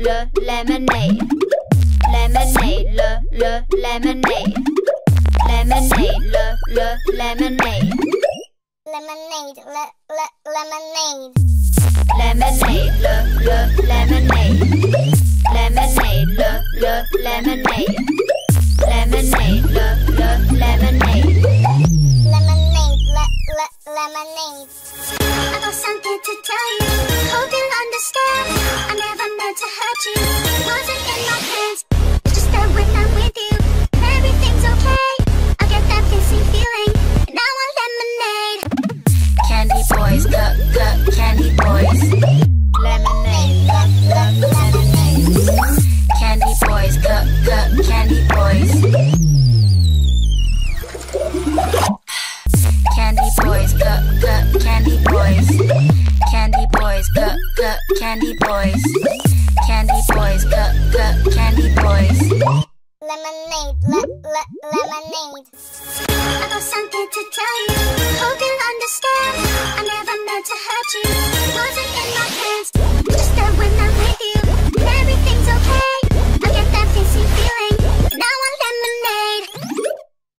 lemonade. Lemonade, lemonade. Lemonade, lemonade. Lemonade, lemonade. Lemonade, lemonade. Lemonade, lemonade. Lemonade, lemonade. Lemonade. I got something to tell you. Hope you'll understand. I never meant to hurt you. It wasn't in my hands. It's just that when I'm with you, everything's okay. I get that fizzy feeling, and I want lemonade. Candy boys, candy boys. Lemonade, lemonade. Candy boys, candy boys. Candy boys, candy boys. Candy boys, candy boys. Candy boys, candy boys. Lemonade, lemonade. I got something to tell you.